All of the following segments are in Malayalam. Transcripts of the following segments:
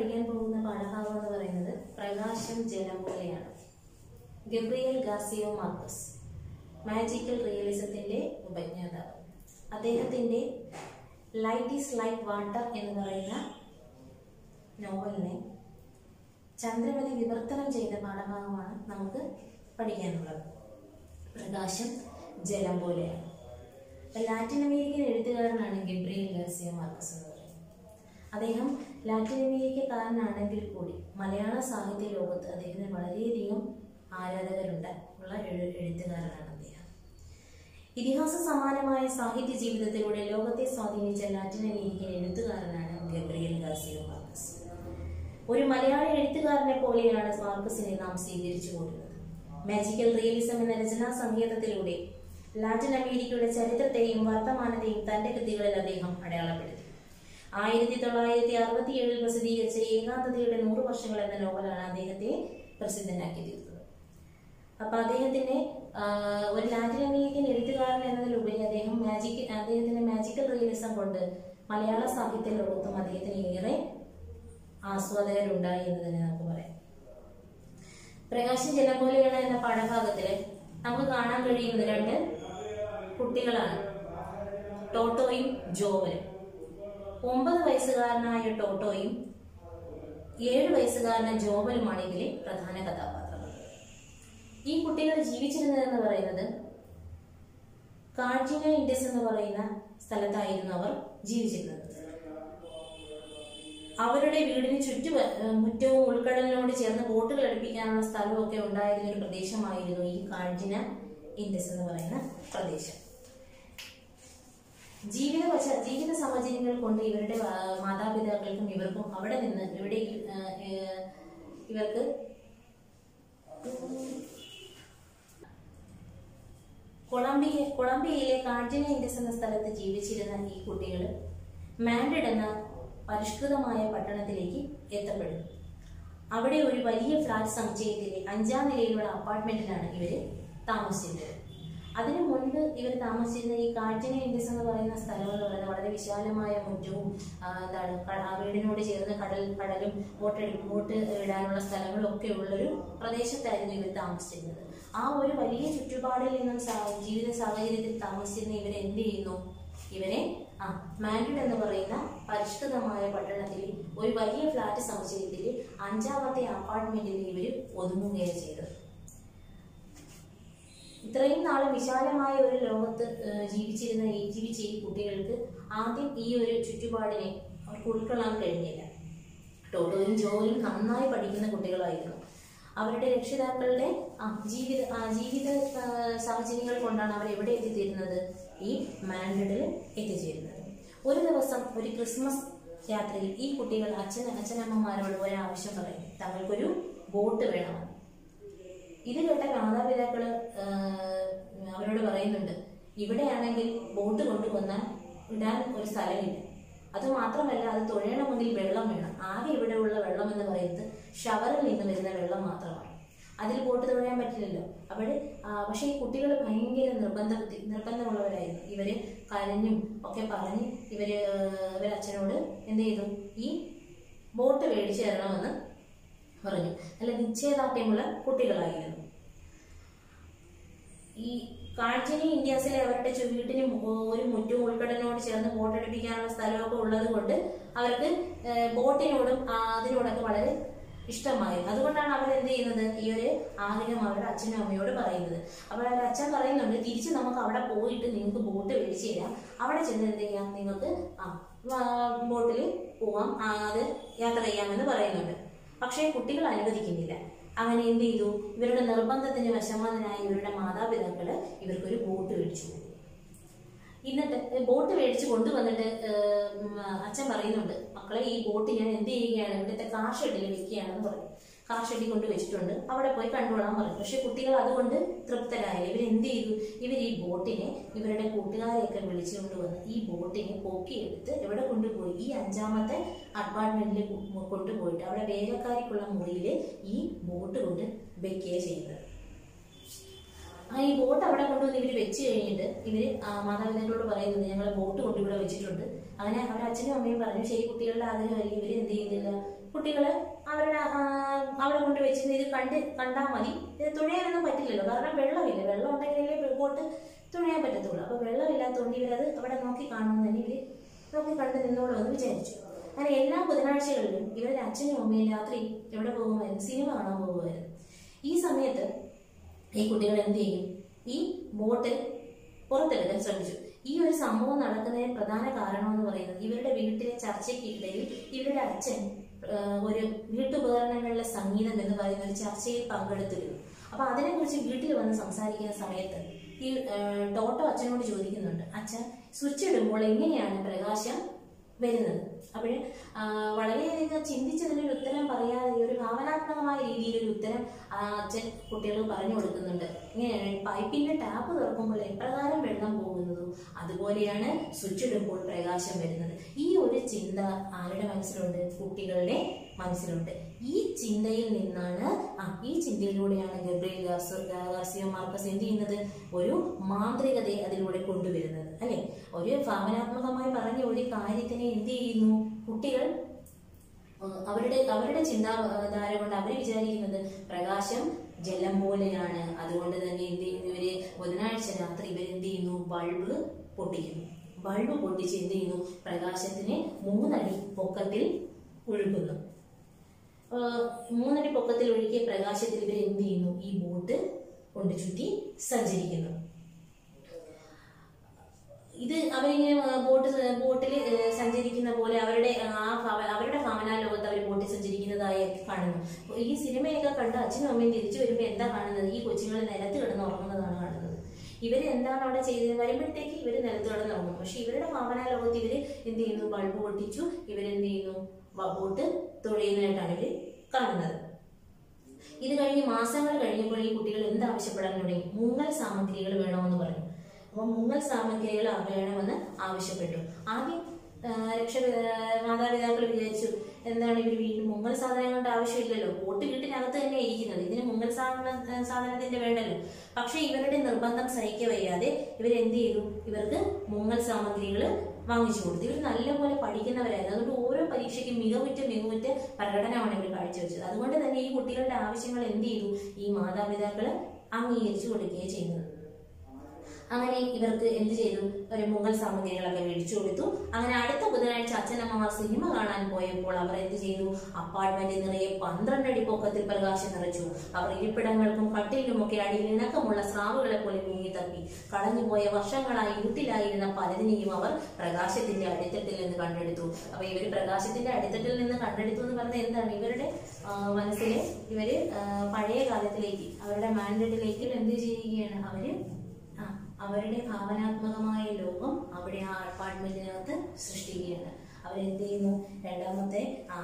പഠിക്കാൻ പോകുന്ന പാഠഭാഗം എന്ന് പറയുന്നത് പ്രകാശം ജലം പോലെയാണ്. ഗബ്രിയേൽ ഗാർസിയ മാർക്കസ്, മാജിക്കൽ റിയലിസത്തിന്റെ ഉപജ്ഞാതാവ്. അദ്ദേഹത്തിന്റെ ലൈറ്റ് ഈസ് ലൈക്ക് വാട്ടർ എന്ന് പറയുന്ന നോവലിനെ ചന്ദ്രമതി വിവർത്തനം ചെയ്ത പാഠഭാഗമാണ് നമുക്ക് പഠിക്കാനുള്ളത്. പ്രകാശം ജലം പോലെയാണ്. ലാറ്റിൻ അമേരിക്കൻ എഴുത്തുകാരനാണ് ഗബ്രിയേൽ ഗാർസിയ മാർക്കസ് എന്ന് പറയുന്നത്. അദ്ദേഹം ലാറ്റിൻ അമേരിക്കക്കാരനാണെങ്കിൽ കൂടി മലയാള സാഹിത്യ ലോകത്ത് അദ്ദേഹത്തിന് വളരെയധികം ആരാധകരുള്ള എഴുത്തുകാരനാണ് അദ്ദേഹം. ഇതിഹാസ സമാനമായ സാഹിത്യ ജീവിതത്തിലൂടെ ലോകത്തെ സ്വാധീനിച്ച ലാറ്റിൻ അമേരിക്കൻ എഴുത്തുകാരനാണ് ഗബ്രിയേൽ ഗാർസിയ മാർക്കസ്. ഒരു മലയാള എഴുത്തുകാരനെ പോലെയാണ് മാർക്കസിനെ നാം സ്വീകരിച്ചു പോരുന്നത്. മാജിക്കൽ റിയലിസം എന്ന രചനാ സങ്കേതത്തിലൂടെ ലാറ്റിൻ അമേരിക്കയുടെ ചരിത്രത്തെയും വർത്തമാനത്തെയും തന്റെ കൃതികളിൽ അദ്ദേഹം അടയാളപ്പെടുത്തി. 1967 പ്രസിദ്ധീകരിച്ച ഏകാന്തതയുടെ 100 വർഷങ്ങൾ എന്ന നോവലാണ് അദ്ദേഹത്തെ പ്രസിദ്ധനാക്കി തീർത്തത്. അപ്പൊ അദ്ദേഹത്തിന്റെ ഒരു ലാറ്റിൻ അമേരിക്കൻ എഴുത്തുകാരൻ എന്നതിലുപരി അദ്ദേഹത്തിന്റെ മാജിക്കൽ റിയലിസം കൊണ്ട് മലയാള സാഹിത്യ ലോകത്തും അദ്ദേഹത്തിന് ഏറെ ആസ്വാദകരുണ്ടായി എന്ന് തന്നെ നമുക്ക് പറയാം. പ്രകാശം ജലം പോലെയാണ് എന്ന പാഠഭാഗത്തില് നമുക്ക് കാണാൻ കഴിയുന്നത് 2 കുട്ടികളാണ്, ടോട്ടോയും ജോവലും. 9 വയസ്സുകാരനായ ടോട്ടോയും 7 വയസ്സുകാരനായ ജോവലുമാണ് ഇതിലെ പ്രധാന കഥാപാത്രങ്ങൾ. ഈ കുട്ടികൾ ജീവിച്ചിരുന്നതെന്ന് പറയുന്നത് കാർജിന ഇൻഡസ് എന്ന് പറയുന്ന സ്ഥലത്തായിരുന്നു അവർ ജീവിച്ചിരുന്നത്. അവരുടെ വീടിന് മുറ്റവും ഉൾക്കടലിനോട് ചേർന്ന് ബോട്ടുകൾ അടുപ്പിക്കാനുള്ള സ്ഥലമൊക്കെ ഉണ്ടായിരുന്ന ഒരു പ്രദേശമായിരുന്നു ഈ കാർജിന ഇൻഡസ് എന്ന് പറയുന്ന പ്രദേശം. ജീവിത സാഹചര്യങ്ങൾ കൊണ്ട് ഇവരുടെ മാതാപിതാക്കൾക്കും ഇവർക്കും അവിടെ നിന്ന് ഇവർക്ക് കൊളംബിയയിലെ കാർജിന ഇൻഡസ് എന്ന സ്ഥലത്ത് ജീവിച്ചിരുന്ന ഈ കുട്ടികൾ മാൻഡ്രിഡ് എന്ന പരിഷ്കൃതമായ പട്ടണത്തിലേക്ക് എത്തപ്പെടുന്നു. അവിടെ ഒരു വലിയ ഫ്ലാറ്റ് സമുച്ചയത്തിലെ 5ാം നിലയിലുള്ള അപ്പാർട്ട്മെന്റിലാണ് ഇവര് താമസിച്ചിരുന്നത്. അതിനു മുൻപ് ഇവർ താമസിച്ചിരുന്ന ഈ കാർജിന ഇൻഡസ് എന്ന് പറയുന്ന സ്ഥലം എന്ന് പറയുന്നത് വളരെ വിശാലമായ മുറ്റവും വീടിനോട് ചേർന്ന് കടലും ബോട്ട് ഇടാനുള്ള സ്ഥലങ്ങളും ഒക്കെ ഉള്ളൊരു പ്രദേശത്തായിരുന്നു ഇവർ താമസിച്ചിരുന്നത്. ആ ഒരു വലിയ ചുറ്റുപാടിൽ നിന്നും ജീവിത സാഹചര്യത്തിൽ താമസിച്ചിരുന്ന ഇവരെ എന്ത് ചെയ്യുന്നു? ഇവരെ മാൻഡ്രിഡ് എന്ന് പറയുന്ന പരിഷ്കൃതമായ പട്ടണത്തിൽ ഒരു വലിയ ഫ്ലാറ്റ് സമുച്ചയത്തിൽ 5ാമത്തെ അപ്പാർട്ട്മെന്റിൽ ഇവർ ഒതുങ്ങുകയാണ് ചെയ്തത്. ഇത്രയും നാളെ വിശാലമായ ഒരു ലോകത്ത് ജീവിച്ച ഈ കുട്ടികൾക്ക് ആദ്യം ഈ ഒരു ചുറ്റുപാടിനെ അവർക്ക് ഉൾക്കൊള്ളാൻ കഴിഞ്ഞില്ല. ടോട്ടോയും ജോവലും നന്നായി പഠിക്കുന്ന കുട്ടികളായിരുന്നു. അവരുടെ രക്ഷിതാക്കളുടെ ജീവിത സാഹചര്യങ്ങൾ കൊണ്ടാണ് അവർ എവിടെ എത്തിച്ചേരുന്നത്? ഈ മാൻഡ്രിഡിൽ എത്തിച്ചേരുന്നത്. ഒരു ദിവസം ഒരു ക്രിസ്മസ് രാത്രിയിൽ ഈ കുട്ടികൾ അച്ഛനമ്മമാരോട് ഒരാവശ്യം പറയും, തങ്ങൾക്കൊരു ബോട്ട് വേണമെന്ന്. ഇത് കേട്ട മാതാപിതാക്കള് അവരോട് പറയുന്നുണ്ട്, ഇവിടെയാണെങ്കിൽ ബോട്ട് കൊണ്ടുവന്നാൽ ഇടാൻ ഒരു സ്ഥലമില്ല. അത് മാത്രമല്ല, അത് തുഴയണമെങ്കിൽ വെള്ളം വേണം. ആകെ ഇവിടെയുള്ള വെള്ളം എന്ന് പറയുന്നത് ഷവറിൽ നിന്ന് വരുന്ന വെള്ളം മാത്രമാണ്. അതിൽ ബോട്ട് തുഴയാൻ പറ്റില്ലല്ലോ. പക്ഷെ ഈ കുട്ടികൾ ഭയങ്കര നിർബന്ധമുള്ളവരായിരുന്നു. ഇവര് കരഞ്ഞും ഒക്കെ പറഞ്ഞ് ഇവര് അച്ഛനോട് എന്ത് ചെയ്തു? ഈ ബോട്ട് മേടിച്ചു തരണമെന്ന് പറഞ്ഞു. നല്ല നിശ്ചയദാർഢ്യമുള്ള കുട്ടികളായിരുന്നു. ഈ കാർജിന ഇൻഡസിലെ അവരുടെ വീട്ടിന് ഒരു മുറ്റവും ഉൾക്കടലിനോട് ചേർന്ന് ബോട്ടടിപ്പിക്കാനുള്ള സ്ഥലമൊക്കെ ഉള്ളത് കൊണ്ട് അവർക്ക് ബോട്ടിനോടും അതിനോടൊക്കെ വളരെ ഇഷ്ടമായിരുന്നു. അതുകൊണ്ടാണ് അവരെന്ത് ചെയ്യുന്നത്? ഈ ഒരു ആഗ്രഹം അവരുടെ അച്ഛനും അമ്മയോട് പറയുന്നത്. അപ്പോൾ അവരുടെ അച്ഛൻ പറയുന്നുണ്ട്, തിരിച്ച് നമുക്ക് അവിടെ പോയിട്ട് നിങ്ങൾക്ക് ബോട്ട് മേടിച്ചു തരാം, അവിടെ ചെന്ന് എന്ത് ചെയ്യാം, നിങ്ങൾക്ക് ബോട്ടിൽ പോവാം, അത് യാത്ര ചെയ്യാമെന്ന് പറയുന്നുണ്ട്. പക്ഷേ കുട്ടികൾ അനുവദിക്കുന്നില്ല. അങ്ങനെ എന്ത് ചെയ്തു? ഇവരുടെ നിർബന്ധത്തിന് വശമാനായ ഇവരുടെ മാതാപിതാക്കള് ഇവർക്കൊരു ബോട്ട് മേടിച്ചു കൊടുത്തു. എന്നിട്ട് ബോട്ട് മേടിച്ച് കൊണ്ടുവന്നിട്ട് അച്ഛൻ പറയുന്നുണ്ട്, മക്കളെ ഈ ബോട്ട് ഞാൻ എന്ത് ചെയ്യുകയാണ്, ഇവിടുത്തെ കാർ ഷെഡിൽ വെക്കുകയാണെന്ന് പറയും. കാർ ഷെഡിൽ കൊണ്ട് വെച്ചിട്ടുണ്ട്, അവിടെ പോയി കണ്ടുകൊള്ളാൻ പറയും. പക്ഷെ കുട്ടികൾ അതുകൊണ്ട് തൃപ്തരായില്ല. ഇവരെന്ത് ചെയ്തു? ഈ ബോട്ടിനെ ഇവരുടെ കൂട്ടുകാരെയൊക്കെ വിളിച്ചുകൊണ്ട് വന്ന് ഈ ബോട്ടിനെ പൊക്കിയെടുത്ത് എവിടെ കൊണ്ടുപോയി? ഈ 5ാമത്തെ അപ്പാർട്ട്മെന്റിൽ കൊണ്ടുപോയിട്ട് അവിടെ വേലക്കാരിക്കുള്ള മുറിയിൽ ഈ ബോട്ട് കൊണ്ട് വെക്കുകയാണ് ചെയ്യുന്നത്. ഈ ബോട്ട് അവിടെ കൊണ്ടുവന്ന് ഇവർ വെച്ച് കഴിഞ്ഞിട്ട് ഇവര് മാതാപിതാക്കളോട് പറയുന്നത്, ഞങ്ങൾ ബോട്ട് കൊണ്ട് ഇവിടെ വെച്ചിട്ടുണ്ട്. അങ്ങനെ അവരുടെ അച്ഛനും അമ്മയും പറഞ്ഞു, ശരി കുട്ടികളുടെ ആഗ്രഹമല്ലേ, ഇവര് എന്ത് ചെയ്യുന്നില്ല, കുട്ടികൾ അവിടെ കൊണ്ട് വെച്ചിരുന്ന് ഇത് കണ്ടാൽ മതി. ഇത് തുഴയാനൊന്നും പറ്റില്ലല്ലോ, കാരണം വെള്ളമില്ല. വെള്ളം ഉണ്ടെങ്കിലേ ബോട്ട് തുഴയാൻ പറ്റത്തുള്ളൂ. അപ്പോൾ വെള്ളമില്ലാത്തതുകൊണ്ട് ഇവരത് അവിടെ നോക്കി കാണുമെന്ന് തന്നെ ഇവർ നോക്കി കണ്ട് നിന്നോളൂ എന്ന് വിചാരിച്ചു. അങ്ങനെ എല്ലാ ബുധനാഴ്ചകളിലും ഇവരുടെ അച്ഛനും അമ്മയും രാത്രി എവിടെ പോകുമായിരുന്നു? സിനിമ കാണാൻ പോകുമായിരുന്നു. ഈ സമയത്ത് ഈ കുട്ടികൾ എന്ത് ചെയ്യും? ഈ ബോട്ട് പുറത്തെടുക്കാൻ ശ്രമിച്ചു. ഈ ഒരു സംഭവം നടക്കുന്നതിന് പ്രധാന കാരണം എന്ന് പറയുന്നത് ഇവരുടെ വീട്ടിലെ ചർച്ചയ്ക്കിടയിൽ ഇവരുടെ അച്ഛൻ ഒരു വീട്ടുപകരണങ്ങളിലെ സംഗീതം എന്ന് പറയുന്ന ഒരു ചർച്ചയിൽ പങ്കെടുത്തിരുന്നു. അപ്പൊ അതിനെക്കുറിച്ച് വീട്ടിൽ വന്ന് സംസാരിക്കുന്ന സമയത്ത് ഈ ടോട്ടോ അച്ഛനോട് ചോദിക്കുന്നുണ്ട്, അച്ഛൻ സ്വിച്ച് ഇടുമ്പോൾ എങ്ങനെയാണ് പ്രകാശം വരുന്നത്? അപ്പോഴ് വളരെയധികം ചിന്തിച്ചതിനൊരു ഉത്തരം പറയാതെ ഒരു ഭാവനാത്മകമായ രീതിയിൽ ഒരു ഉത്തരം അച്ഛൻ കുട്ടികൾക്ക് പറഞ്ഞു കൊടുക്കുന്നുണ്ട്. ഇങ്ങനെയാണ്, പൈപ്പിന്റെ ടാപ്പ് തുറക്കുമ്പോൾ എപ്രകാരം വെള്ളം പോകുന്നതോ അതുപോലെയാണ് സ്വിച്ച് ഇടുമ്പോൾ പ്രകാശം വരുന്നത്. ഈ ഒരു ചിന്ത ആരുടെ മനസ്സിലുണ്ട്? കുട്ടികളുടെ മനസ്സിലുണ്ട്. ഈ ചിന്തയിൽ നിന്നാണ് ഈ ചിന്തയിലൂടെയാണ് ഗബ്രിയേൽ ഗാർസിയ മാർക്കസ് എന്ത് ചെയ്യുന്നത്? ഒരു മാന്ത്രികതയെ അതിലൂടെ കൊണ്ടുവരുന്നത്, അല്ലെ? ഒരു ഭാവനാത്മകമായി പറഞ്ഞ ഒരു കാര്യത്തിനെ എന്ത് ചെയ്യുന്നു? കുട്ടികൾ അവരുടെ ചിന്താധാര കൊണ്ട് അവർ വിചാരിക്കുന്നത് പ്രകാശം ജലം പോലെയാണ്. അതുകൊണ്ട് തന്നെ എന്ത് ചെയ്യുന്നു? ഇവര് ബുധനാഴ്ച രാത്രി ഇവരെന്ത് ചെയ്യുന്നു? ബൾബ് പൊട്ടിക്കുന്നു. ബൾബ് പൊട്ടിച്ച് എന്ത് ചെയ്യുന്നു? പ്രകാശത്തിന് 3 അടി പൊക്കത്തിൽ ഒഴുകുന്നു. 3 അടി പൊക്കത്തിൽ ഒഴുകിയ പ്രകാശത്തിൽ ഇവർ എന്ത് ചെയ്യുന്നു? ഈ ബോട്ട് കൊണ്ട് ചുറ്റി സഞ്ചരിക്കുന്നു. ഇത് അവരിങ്ങനെ ബോട്ടിൽ സഞ്ചരിക്കുന്ന പോലെ അവരുടെ ഭാവനാ ലോകത്ത് അവർ ബോട്ടിൽ സഞ്ചരിക്കുന്നതായി കാണുന്നു. ഈ സിനിമയൊക്കെ കണ്ട് അച്ഛനും അമ്മയും തിരിച്ചു വരുമ്പോൾ എന്താ കാണുന്നത്? ഈ കൊച്ചുങ്ങൾ നിലത്ത് കിടന്ന് ഉറങ്ങുന്നതാണ് കാണുന്നത്. ഇവര് എന്താണ് അവിടെ ചെയ്തത്? വരുമ്പോഴത്തേക്ക് ഇവര് നിലത്ത് കിടന്ന് ഉറങ്ങും. പക്ഷെ ഇവരുടെ ഭാവനാ ലോകത്ത് ഇവര് എന്ത് ചെയ്യുന്നു? ബൾബ് പൊട്ടിച്ചു ഇവരെന്ത് ചെയ്യുന്നു? ബോട്ട് തുഴയുന്നതായിട്ടാണ് ഇവര് കാണുന്നത്. ഇത് കഴിഞ്ഞ് മാസങ്ങൾ കഴിഞ്ഞപ്പോൾ ഈ കുട്ടികൾ എന്ത് ആവശ്യപ്പെടാൻ തുടങ്ങി? മുങ്ങൽ സാമഗ്രികൾ വേണമെന്ന് പറഞ്ഞു. അപ്പൊ മുങ്ങൽ സാമഗ്രികൾ വേണമെന്ന് ആവശ്യപ്പെട്ടു. ആദ്യം മാതാപിതാക്കൾ വിചാരിച്ചു, എന്താണ് ഇവർ വീട്ടിൽ മുങ്ങൽ സാധനങ്ങളുടെ ആവശ്യമില്ലല്ലോ, ബോട്ട് വീട്ടിനകത്ത് തന്നെ ഇരിക്കുന്നത്, ഇതിന് മുങ്ങൽ സാധനത്തിന്റെ വേണ്ടല്ലോ. പക്ഷെ ഇവരുടെ നിർബന്ധം സഹിക്കവയ്യാതെ ഇവരെന്ത് ചെയ്തു? ഇവർക്ക് മുങ്ങൽ സാമഗ്രികൾ വാങ്ങിച്ചു കൊടുത്തു. ഇവർ നല്ലപോലെ പഠിക്കുന്നവരായിരുന്നു. അതുകൊണ്ട് ഓരോ പരീക്ഷയ്ക്കും മികവുറ്റ പ്രകടനമാണ് ഇവർ കാഴ്ചവെച്ചത്. അതുകൊണ്ട് തന്നെ ഈ കുട്ടികളുടെ ആവശ്യങ്ങൾ എന്ത് ചെയ്തു? ഈ മാതാപിതാക്കൾ അംഗീകരിച്ചു കൊടുക്കുകയും ചെയ്യുന്നത്. അങ്ങനെ ഇവർക്ക് എന്ത് ചെയ്തു? ഒരു മുങ്ങൽ സാമഗ്രികളൊക്കെ മേടിച്ചു കൊടുത്തു. അങ്ങനെ അടുത്ത ബുധനാഴ്ച അച്ഛനമ്മമാർ സിനിമ കാണാൻ പോയപ്പോൾ അവർ എന്ത് ചെയ്തു? അപ്പാർട്ട്മെന്റ് നിറയെ 12 അടി പൊക്കത്തിൽ പ്രകാശം നിറച്ചു. അവർ ഇരിപ്പിടങ്ങൾക്കും കട്ടിലിനുമൊക്കെ അടിയിൽ ഇണക്കമുള്ള സ്രാവുകളെ പോലെ മുങ്ങിത്തപ്പി. കളഞ്ഞുപോയ വർഷങ്ങളായി ഇരുട്ടിലായിരുന്ന പലതിനെയും അവർ പ്രകാശത്തിന്റെ അടിത്തട്ടിൽ നിന്ന് കണ്ടെടുത്തു. അപ്പൊ ഇവര് പ്രകാശത്തിന്റെ അടിത്തട്ടിൽ നിന്ന് കണ്ടെടുത്തു എന്ന് പറഞ്ഞാൽ എന്താണ്? ഇവരുടെ മനസ്സിലെ ഇവര് പഴയ കാലത്തിലേക്ക്, അവരുടെ മാൻഡേറ്റിലേക്ക് എന്ത് ചെയ്യുകയാണ്? അവരുടെ ഭാവനാത്മകമായ ലോകം അവിടെ ആ അപ്പാർട്ട്മെന്റിനകത്ത് സൃഷ്ടിക്കുകയാണ്. അവരെന്ത് ചെയ്യുന്നു? രണ്ടാമത്തെ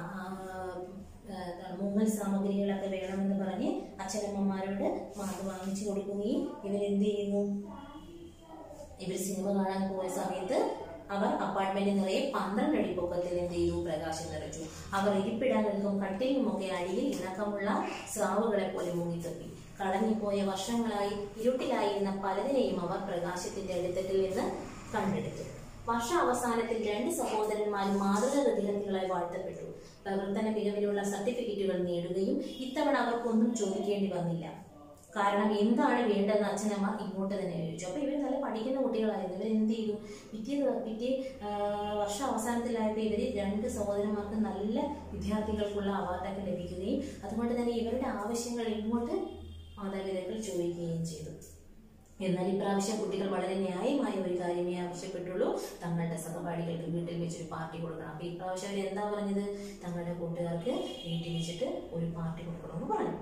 മുങ്ങൽ സാമഗ്രികളൊക്കെ വേണമെന്ന് പറഞ്ഞ് അച്ഛനമ്മമാരോട് വാങ്ങിച്ചു കൊടുക്കുകയും ഇവരെന്ത് ചെയ്യുന്നു? ഇവർ സിനിമ കാണാൻ പോയ സമയത്ത് അവർ അപ്പാർട്ട്മെന്റ് നിറയെ 12 അടി പൊക്കത്തിൽ എന്ത് ചെയ്തു? പ്രകാശം നിറച്ചു. അവർ ഇരിപ്പിടങ്ങൾക്കും കട്ടിലുമൊക്കെ അടിയിൽ ഇണക്കമുള്ള സ്രാവുകളെ പോലെ മുങ്ങിത്തപ്പി. കളഞ്ഞുപോയ വർഷങ്ങളായി ഇരുട്ടിലായിരുന്ന പലതിനെയും അവർ പ്രകാശത്തിന്റെ അടിത്തട്ടിൽ നിന്ന് കണ്ടെടുത്തു. വർഷ അവസാനത്തിൽ 2 സഹോദരന്മാരും മാതൃകാഗതികളായി വാഴ്ത്തപ്പെട്ടു. പ്രവർത്തന മികവിലുള്ള സർട്ടിഫിക്കറ്റുകൾ നേടുകയും ഇത്തവണ അവർക്കൊന്നും ചോദിക്കേണ്ടി വന്നില്ല. കാരണം എന്താണ് വേണ്ടതെന്ന് അച്ഛനമ്മ ഇങ്ങോട്ട് തന്നെ ചോദിച്ചു. അപ്പൊ ഇവർ നല്ല പഠിക്കുന്ന കുട്ടികളായിരുന്നു. ഇവർ എന്ത് ചെയ്തു? പിറ്റേ വർഷ അവസാനത്തിലായപ്പോൾ ഇവര് 2 സഹോദരന്മാർക്ക് നല്ല വിദ്യാർത്ഥികൾക്കുള്ള അവാർഡൊക്കെ ലഭിക്കുകയും അതുകൊണ്ട് തന്നെ ഇവരുടെ ആവശ്യങ്ങൾ ഇങ്ങോട്ട് മാതാപിതാക്കൾ ചോദിക്കുകയും ചെയ്തു. എന്നാൽ ഇപ്രാവശ്യം കുട്ടികൾ വളരെ ന്യായമായ ഒരു കാര്യമേ ആവശ്യപ്പെട്ടുള്ളൂ. തങ്ങളുടെ സഹപാഠികൾക്ക് വീട്ടിൽ വെച്ചൊരു പാർട്ടി കൊടുക്കണം. അപ്പൊ ഇപ്രാവശ്യം അവർ എന്താ പറഞ്ഞത്? തങ്ങളുടെ കൂട്ടുകാർക്ക് വീട്ടിൽ വെച്ചിട്ട് ഒരു പാർട്ടി കൊടുക്കണമെന്ന് പറഞ്ഞു.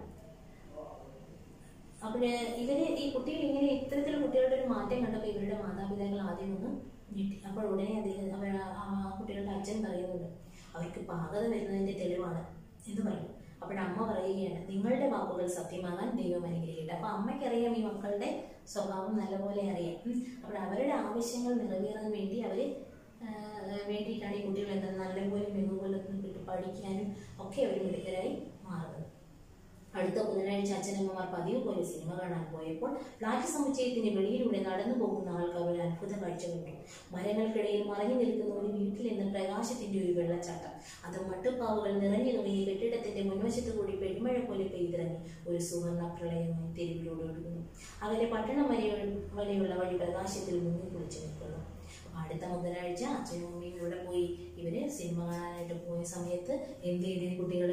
അപ്പോഴ് ഈ കുട്ടികൾ ഇങ്ങനെ ഇത്തരത്തിൽ കുട്ടികളുടെ ഒരു മാറ്റം കണ്ടപ്പോൾ ഇവരുടെ മാതാപിതാക്കൾ ആദ്യം ഒന്ന് ഞെട്ടി. അപ്പോൾ ഉടനെ കുട്ടികളുടെ അച്ഛൻ പറയുന്നുണ്ട്, അവർക്ക് പാകത വരുന്നതിന്റെ തെളിവാണ് എന്ന് പറയും. അപ്പോഴമ്മ പറയുകയാണ്, നിങ്ങളുടെ വാക്കുകൾ സത്യമാകാൻ ദൈവം അനുഗ്രഹിക്കട്ടെ. അപ്പൊ അമ്മയ്ക്കറിയാം ഈ മക്കളുടെ സ്വഭാവം നല്ലപോലെ അറിയാം. അപ്പോൾ അവരുടെ ആവശ്യങ്ങൾ നിറവേറാൻ വേണ്ടിയിട്ടാണ് ഈ കുട്ടികൾ എന്താ നല്ലപോലെ മികവുപോലെ പഠിക്കാനും ഒക്കെ അവർ മിടുക്കരായി മാറുന്നത്. അടുത്ത ബുധനാഴ്ച വെള്ളിയാഴ്ച അച്ഛനമ്മമാർ പതിവ് പോലെ സിനിമ കാണാൻ പോയപ്പോൾ ഫ്ലാറ്റ് സമുച്ചയത്തിന്റെ വെളിയിലൂടെ നടന്നു പോകുന്ന ആൾക്കാർ ഒരു അത്ഭുത കാഴ്ച കണ്ടു. മരങ്ങൾക്കിടയിൽ മറഞ്ഞു നിൽക്കുന്ന ഒരു വീട്ടിൽ നിന്ന് പ്രകാശത്തിന്റെ ഒരു വെള്ളച്ചാട്ടം. അത് മട്ടുപ്പാവുകൾ നിറഞ്ഞു കവിഞ്ഞ് കെട്ടിടത്തിന്റെ മുൻവശത്തു കൂടി പെരുമഴ പോലെ പെയ്തിറങ്ങി ഒരു സുവർണ പ്രളയമായി തെരുവിലൂടെ ഒഴുകുന്നു. അവരെ പട്ടണം വരെയുള്ള വഴി പ്രകാശത്തിൽ മുങ്ങി കുളിച്ചു നിൽക്കുന്നു. അടുത്ത ബുധനാഴ്ച അച്ഛനും അമ്മയും ഇവിടെ പോയി ഇവര് സിനിമ കാണാനായിട്ട് പോയ സമയത്ത് എന്ത് ചെയ്ത കുട്ടികള്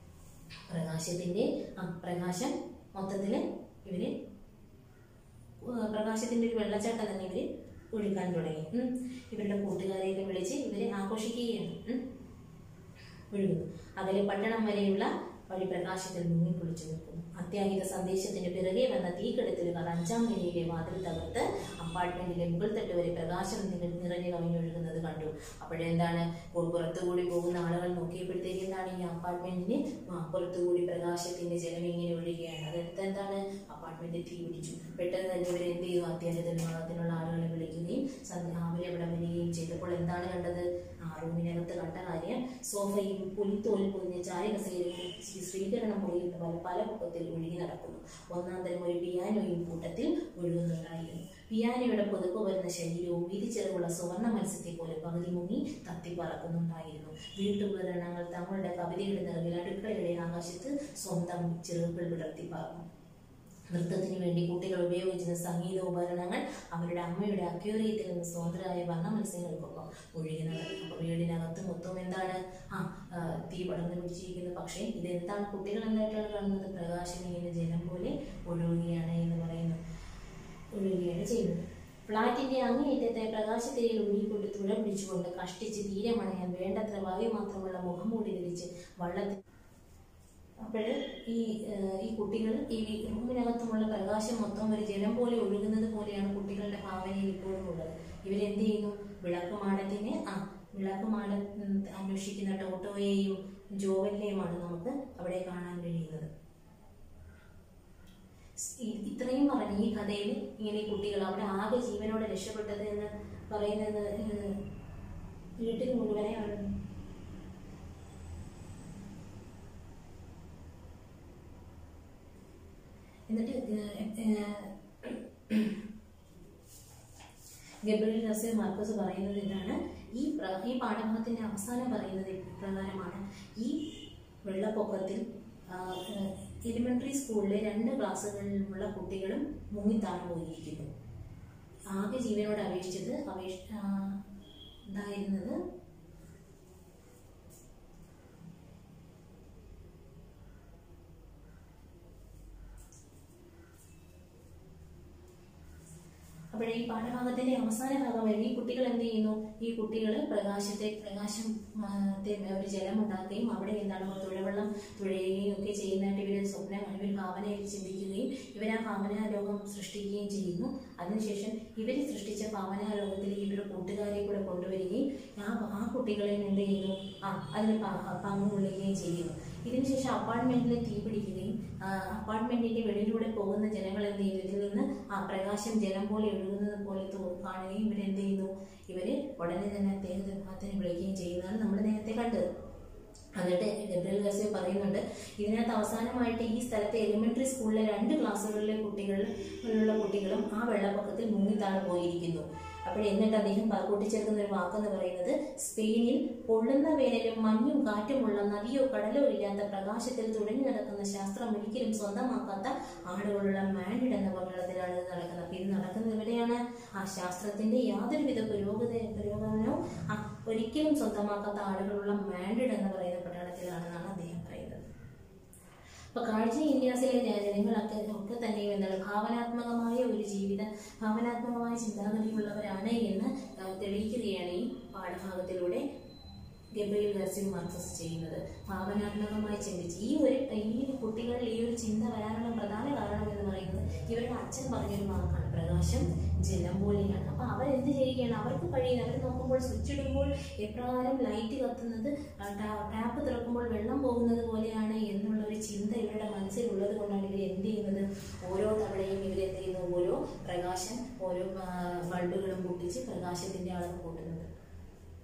പ്രകാശം മൊത്തത്തില് ഇവര് പ്രകാശത്തിന്റെ ഒരു വെള്ളച്ചാട്ടം തന്നെ ഇവര് ഒഴുകാൻ തുടങ്ങി. ഇവരുടെ കൂട്ടുകാരെയൊക്കെ വിളിച്ച് ഇവര് ആഘോഷിക്കുകയാണ്. ഒഴുകുന്നു. അകലെ പട്ടണം വരെയുള്ള വഴി പ്രകാശത്തിൽ മുങ്ങി കുളിച്ചു നിൽക്കുന്നു. അത്യാഹിത സന്ദേശത്തിന് പിറകെ വന്ന തീക്കെടുത്തലുകാർ 5-ാം നിലയിലെ വാതിൽ തകർത്ത് അപ്പാർട്ട്മെന്റിലെ മുകൾ തട്ട് വരെ പ്രകാശം നിറഞ്ഞു കവിഞ്ഞൊഴുകുന്നത് കണ്ടു. അപ്പോഴെന്താണ്, പുറത്തുകൂടി പോകുന്ന ആളുകൾ നോക്കിയപ്പോഴത്തേക്ക് എന്താണ്, ഈ അപ്പാർട്ട്മെന്റിന് പുറത്തുകൂടി പ്രകാശത്തിന്റെ ജലം ഇങ്ങനെ ഒഴുകുകയാണ്. അതെടുത്ത് എന്താണ്, അപ്പാർട്ട്മെന്റ് തീ പിടിച്ചു. പെട്ടെന്ന് തന്നെ ഇവർ എന്ത് ചെയ്തു, അത്യാഹിത വിഭാഗത്തിനുള്ള ആളുകളെ വിളിക്കുകയും അവരവിടെ വരികയും ചെയ്തപ്പോൾ എന്താണ് കണ്ടത്, ആ റൂമിനകത്ത് കണ്ട കാര്യം, സോഫയും പുലിത്തോലിൽ പൊതിഞ്ഞ ചായകസേരയും സ്വീകരണ മുറിയിൽ പല പൊക്കത്തിൽ ഒഴുകി നടക്കുന്നു. ഒന്നാം തരം ഒരു പിയാനോയും കൂട്ടത്തിൽ ഒഴുകുന്നുണ്ടായിരുന്നു. പിയാനോയുടെ പൊതുപ്പ് വരുന്ന ശരീരവും വിരിച്ചെറിവുള്ള സുവർണ്ണ മത്സ്യത്തെ പോലെ പകുതി മുങ്ങി തത്തി പറക്കുന്നുണ്ടായിരുന്നു. വീട്ടുപകരണങ്ങൾ തങ്ങളുടെ കവിതയുടെ നിറവിൽ അടുക്കളയുടെ ആകാശത്ത് സ്വന്തം ചിറകുകൾ വിടർത്തി പറന്നു. നൃത്തത്തിനു വേണ്ടി കുട്ടികൾ ഉപയോഗിച്ചിരുന്ന സംഗീത ഉപകരണങ്ങൾ അവരുടെ അമ്മയുടെ അക്വേറിയത്തിൽ നിന്ന് സ്വതന്ത്രരായ വർണ്ണ മത്സ്യങ്ങൾക്കൊപ്പം ഒഴുകി നടന്നു. അപ്പൊ വീടിനകത്ത് മൊത്തം എന്താണ്, തീ പടർന്നു പിടിച്ചിരിക്കുന്നു. പക്ഷേ ഇതെന്താണ്, കുട്ടികൾ എന്തായിട്ടാണ് കാണുന്നത്, പ്രകാശം ഇങ്ങനെ ജലം പോലെ ഒഴുകുകയാണ് എന്ന് പറയുന്നു, ഒഴുകുകയാണ് ചെയ്യുന്നത്. ഫ്ളാറ്റിന്റെ അങ്ങേയറ്റത്തെ പ്രകാശത്തിരയിൽ ഒഴുകിക്കൊണ്ട് തുഴ പിടിച്ചുകൊണ്ട് കഷ്ടിച്ച് തീരമണയാൻ വേണ്ടത്ര വായു മാത്രമുള്ള മുഖംമൂടി ധരിച്ച് വള്ളത്തിൽ. അപ്പോൾ ഈ കുട്ടികൾ ഈ റൂമിനകത്തുമുള്ള പ്രകാശം മൊത്തം ഒരു ജലം പോലെ ഒഴുകുന്നത് പോലെയാണ് കുട്ടികളുടെ ഭാവനയിൽ ഇപ്പോഴും ഉള്ളത്. ഇവരെന്ത് ചെയ്യുന്നു, വിളക്കുമാട അന്വേഷിക്കുന്ന ടോട്ടോയെയും ജോവലിനെയുമാണ് നമുക്ക് അവിടെ കാണാൻ കഴിയുന്നത്. ഇത്രയും പറഞ്ഞ് ഈ കഥയിൽ ഇങ്ങനെ കുട്ടികൾ അവിടെ ആകെ ജീവനോടെ രക്ഷപ്പെട്ടത് എന്ന് പറയുന്നത് വീട്ടിൽ മുഴുവനെയാണ്. എന്നിട്ട് ഗബ്രിയേൽ ഗാർസിയ മാർക്കസ് പറയുന്നത് ഇതാണ്, ഈ പാഠഭാഗത്തിന്റെ അവസാനം പറയുന്നത് ഇപ്രകാരമാണ്. ഈ വെള്ളപ്പൊക്കത്തിൽ എലിമെന്ററി സ്കൂളിലെ 2 ക്ലാസ്സുകളിലുള്ള കുട്ടികളും മുങ്ങിത്താഴ് പോയിരിക്കുന്നു. ആകെ ജീവനോട് ഉണ്ടായിരുന്നത് അപ്പോൾ ഈ പാഠഭാഗത്തിന്റെ അവസാന ഭാഗം വരും. ഈ കുട്ടികൾ എന്ത് ചെയ്യുന്നു, ഈ കുട്ടികൾ പ്രകാശത്തെ ഒരു ജലം ഉണ്ടാക്കുകയും അവിടെ എന്താണ് തുഴവെള്ളം തുഴയുകയും ഒക്കെ ചെയ്യുന്നതായിട്ട് ഇവർ ഭാവനയിൽ ചിന്തിക്കുകയും ഇവർ ആ ഭാവനാലോകം സൃഷ്ടിക്കുകയും ചെയ്യുന്നു. അതിനുശേഷം ഇവർ സൃഷ്ടിച്ച ഭാവനാലോകത്തിൽ ഇവരുടെ കൂട്ടുകാരെ കൂടെ കൊണ്ടുവരികയും ആ കുട്ടികളെ എന്ത് ചെയ്യുന്നു, അതിന് പങ്കുകൊള്ളുകയും ചെയ്യുന്നു. ഇതിനുശേഷം അപ്പാർട്ട്മെന്റിൽ തീ പിടിക്കുകയും അപ്പാർട്ട്മെന്റിന്റെ വെളിയിലൂടെ പോകുന്ന ജനങ്ങൾ എന്ത് ചെയ്യുന്നു, ഇതിൽ നിന്ന് പ്രകാശം ജലം പോലെ ഒഴുകുന്നത് പോലെ കാണുകയും ഇവരെന്ത് ചെയ്യുന്നു, ഇവര് ഉടനെ തന്നെ അദ്ദേഹത്തിന് വിളിക്കുകയും ചെയ്യുന്നതാണ് നമ്മൾ നേരത്തെ കണ്ടത്. എന്നിട്ട് ഗബ്രിയേൽ ഗാർസിയ പറയുന്നുണ്ട്, ഇതിനകത്ത് അവസാനമായിട്ട് ഈ സ്ഥലത്തെ എലിമെന്ററി സ്കൂളിലെ 2 ക്ലാസ്സുകളിലെ കുട്ടികളും ആ വെള്ളപ്പൊക്കത്തിൽ മുങ്ങിത്താണ് പോയിരിക്കുന്നു. എന്നിട്ട് അദ്ദേഹം കൂട്ടിച്ചേർക്കുന്ന ഒരു വാക്കെന്ന് പറയുന്നത്, സ്പെയിനിൽ പൊള്ളുന്ന വേനലും മഞ്ഞും കാറ്റുമുള്ള നദിയോ കടലോ ഇല്ലാത്ത പ്രകാശത്തിൽ തുഴഞ്ഞു നടക്കുന്ന ശാസ്ത്രം ഒരിക്കലും സ്വന്തമാക്കാത്ത ആളുകളുള്ള മാൻഡിഡ് എന്ന പട്ടണത്തിലാണ് ഇത് നടക്കുന്നത്. അപ്പൊ ഇത് നടക്കുന്നത് എവിടെയാണ്, ആ ശാസ്ത്രത്തിന്റെ യാതൊരുവിധ പുരോഗമനവും ഒരിക്കലും സ്വന്തമാക്കാത്ത ആളുകളുള്ള മാൻഡിഡ് എന്ന് പറയുന്ന പട്ടണത്തിലാണെന്നാണ് അദ്ദേഹം പറയുന്നത്. അപ്പൊ കാഴ്ച ഇന്ത്യാസിലെ ജനങ്ങളൊക്കെ തന്നെയും എന്താണ് ഭാവനാത്മകമായ ചിന്താഗതിയുള്ളവരാണ് എന്ന് തെളിയിക്കുകയാണ് ഈ പാഠഭാഗത്തിലൂടെ ഗബ്രിയേൽ ഗാർസിയ മാർക്കസ് ചെയ്യുന്നത്. ഭാവനാത്മകമായി ചിന്തിച്ച് ഈ കുട്ടികളിൽ ഈ ഒരു ചിന്ത വരാനുള്ള പ്രധാന കാരണം എന്ന് പറയുന്നത് ഇവരുടെ അച്ഛൻ പറഞ്ഞൊരു വാക്കാണ്, പ്രകാശം ജലം പോലെയാണ്. അപ്പൊ അവരെന്ത് ചെയ്യുകയാണ്, അവർക്ക് കഴിയുന്നത്, അവർ നോക്കുമ്പോൾ സ്വിച്ച് ഇടുമ്പോൾ എപ്രകാരം ലൈറ്റ് കത്തുന്നത്, ടാപ്പ് തുറക്കുമ്പോൾ വെള്ളം പോകുന്നത് പോലെയാണ് എന്നുള്ള ഒരു ചിന്ത ഇവരുടെ മനസ്സിലുള്ളത് കൊണ്ടാണ് ഇവർ എന്ത് ചെയ്യുന്നത്, ഓരോ തവണയും ഇവരെന്ത് ചെയ്യുന്നു, ഓരോ ബൾബുകളും പൊട്ടിച്ച് പ്രകാശത്തിന്റെ അളവ് കൂട്ടുന്നത്.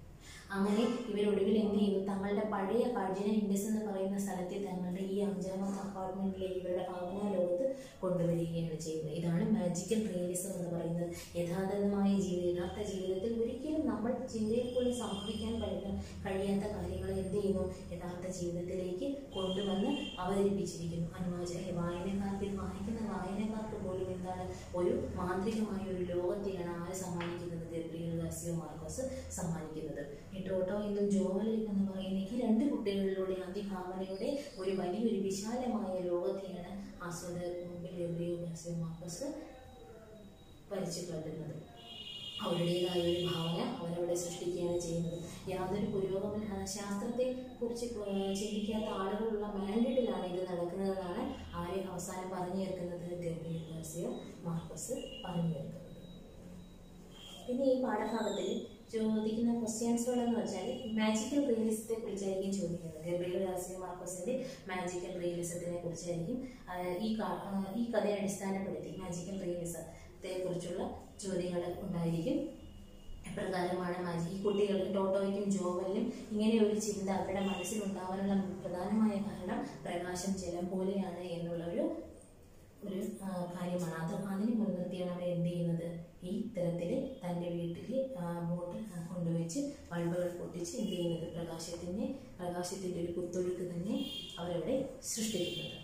അങ്ങനെ ഇവരൊടുവിൽ എന്ത് ചെയ്യുന്നു, തങ്ങളുടെ പഴയ കാർജിന ഇൻഡസ് എന്ന് പറയുന്ന സ്ഥലത്തെ തങ്ങളുടെ ഈ 5ാമത്തെ അപ്പാർട്ട്മെന്റിലേക്ക് ഇവരുടെ ഭാവനാ ലോകത്ത് കൊണ്ടുവരികയാണ് ചെയ്യുന്നത്. ഇതാണ് മാജിക്കൽ റിയലിസം എന്ന് പറയുന്നത്. യഥാർത്ഥ ജീവിതത്തിൽ ഒരിക്കലും നമ്മൾ ചിന്തയിൽ പോലും സംഭവിക്കാൻ കഴിയാത്ത കാര്യങ്ങളെ എന്ത് ചെയ്യുന്നു, യഥാർത്ഥ ജീവിതത്തിലേക്ക് കൊണ്ടുവന്ന് അവതരിപ്പിച്ചിരിക്കുന്നു. വായിക്കുന്ന വായനക്കാർക്ക് പോലും എന്താണ്, ഒരു മാന്ത്രികമായ ഒരു ലോകത്തെയാണ് ആര് സമ്മാനിക്കുന്നത്, ഗബ്രിയേൽ ഗാർസിയ മാർക്വസ് സമ്മാനിക്കുന്നത്. ഈ ടോട്ടോ എന്നും ജോവൽ എന്ന് പറയുന്ന ഈ 2 കുട്ടികളിലൂടെ അതിഭാവനയുടെ ഒരു വലിയൊരു വിശാലമായ ലോകത്തെയാണ് ആസ്വാദകർക്ക് മുമ്പിൽ ഗബ്രിയേൽ ഗാർസിയ മാർക്വസ് വരച്ചു കാട്ടുന്നത്. അവരുടേതായ ഒരു ഭാവന അവരവിടെ സൃഷ്ടിക്കുകയാണ് ചെയ്യുന്നത്. യാതൊരു പുരോഗമന ശാസ്ത്രത്തെ കുറിച്ച് ചിന്തിക്കാത്ത ആളുകളുള്ള മാൻഡ്രിഡിലാണ് ഇത് നടക്കുന്നതെന്നാണ് ആരെ അവസാനം പറഞ്ഞു ചേർക്കുന്നത്, ഗബ്രിയേൽ ഗാർസിയ മാർക്വസ് പറഞ്ഞു ചേർക്കുന്നത്. പിന്നെ ഈ പാഠഭാഗത്തിൽ ചോദിക്കുന്ന ക്വസ്റ്റ്യൻസുകളെന്ന് വെച്ചാൽ മാജിക്കൽ റിയലിസത്തെ കുറിച്ചായിരിക്കും ചോദിക്കുന്നത്. ഗബ്രിയേൽ ഗാർസിയ മാർക്വസിന്റെ മാജിക്കൽ റിയലിസത്തിനെ കുറിച്ചായിരിക്കും ഈ കഥയെ അടിസ്ഥാനപ്പെടുത്തി മാജിക്കൽ റിയലിസത്തെ കുറിച്ചുള്ള ചോദ്യങ്ങൾ ഉണ്ടായിരിക്കും. എപ്രകാരമാണ് ഈ കുട്ടികൾക്ക് ടോട്ടോയ്ക്കും ജോവലിനും ഇങ്ങനെ ഒരു ചിന്ത അവരുടെ മനസ്സിലുണ്ടാവാനുള്ള പ്രധാനമായ കാരണം പ്രകാശം ജലം പോലെയാണ് എന്നുള്ള ഒരു കാര്യമാണ്. അതിന് മുൻനിർത്തിയാണ് അവർ എന്ത് ചെയ്യുന്നത്, ഈ തരത്തിൽ തൻ്റെ വീട്ടിൽ ബോട്ട് കൊണ്ടുവച്ച് ബൾബുകൾ പൊട്ടിച്ച് എന്ത് ചെയ്യുന്നത്, പ്രകാശത്തിൻ്റെ ഒരു കുത്തൊഴുക്ക് തന്നെ അവരവിടെ സൃഷ്ടിക്കുന്നത്.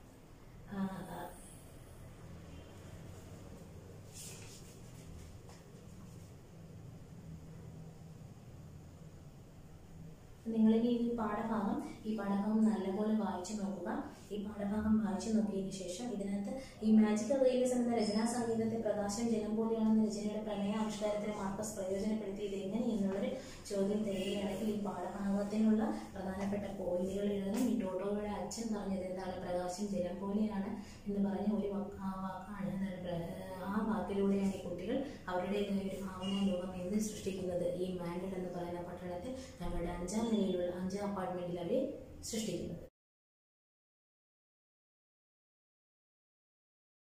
നിങ്ങളിനി ഈ പാഠഭാഗം നല്ലപോലെ വായിച്ചു നോക്കുക. ഈ പാഠഭാഗം വായിച്ചു നോക്കിയതിന് ശേഷം ഇതിനകത്ത് ഈ മാജിക്കൽ റിയലിസം എന്ന രചനാ സംഗീതത്തെ പ്രകാശം ജലം പോലെയാണെന്ന രചനയുടെ പ്രണയ ആവിഷ്കാരത്തിന് മാർക്വസ് പ്രയോജനപ്പെടുത്തിയത് എങ്ങനെ എന്നുള്ളൊരു ചോദ്യം തരികയാണെങ്കിൽ ഈ പാഠഭാഗത്തിനുള്ള പ്രധാനപ്പെട്ട പോയിന്റുകൾ എഴുതണം. ഈ ടോട്ടോയുടെ അച്ഛൻ പറഞ്ഞത് എന്താണ്, പ്രകാശം ജലം പോലെയാണ് എന്ന് പറഞ്ഞ ഒരു വാക്കാണ്. ആ വാക്കിലൂടെയാണ് ഈ കുട്ടികൾ അവരുടേതായ ഒരു ഭാവനാ ലോകം എന്ത് സൃഷ്ടിക്കുന്നത്, ഈ മാൻഡ്രിഡ് എന്ന് പറയുന്ന പട്ടണത്തിൽ തങ്ങളുടെ 5ാം നിലയിലുള്ള 5ാം അപ്പാർട്ട്മെന്റിൽ അവരെ സൃഷ്ടിക്കുന്നത്.